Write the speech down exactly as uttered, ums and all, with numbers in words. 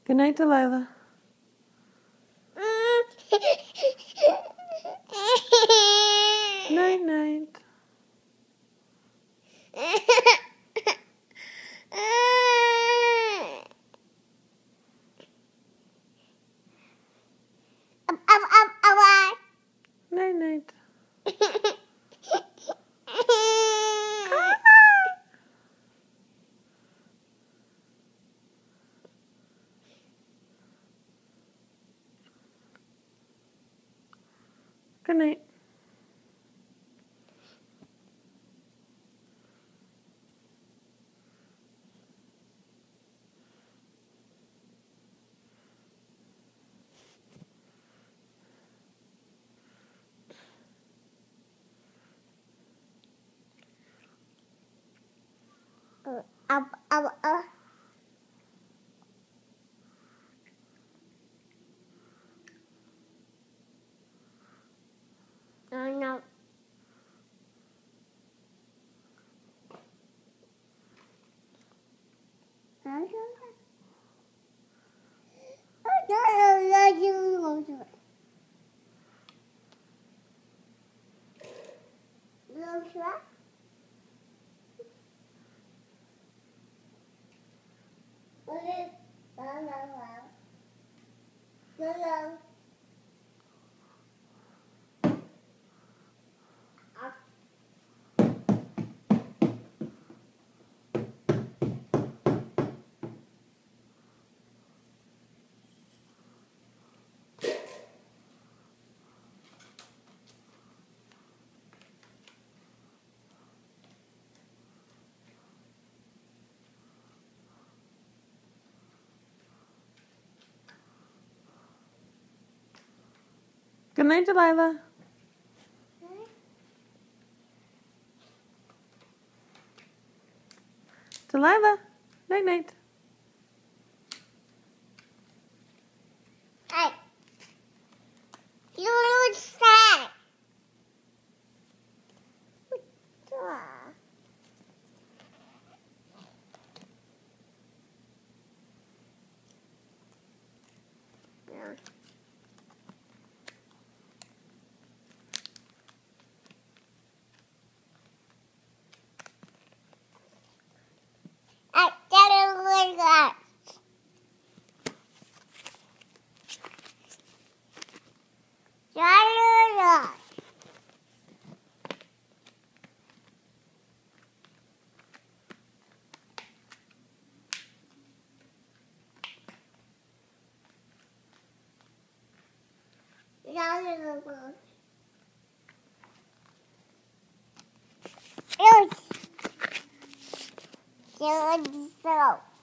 Good night, Delilah. Night, night. Night, night. Good night. Uh, uh, uh. No, no. Good night, Delilah. Delilah. Night, night. Hey. You look sad. Yeah. I gotta look at. Gotta look. Gotta look. Yes. Good. So.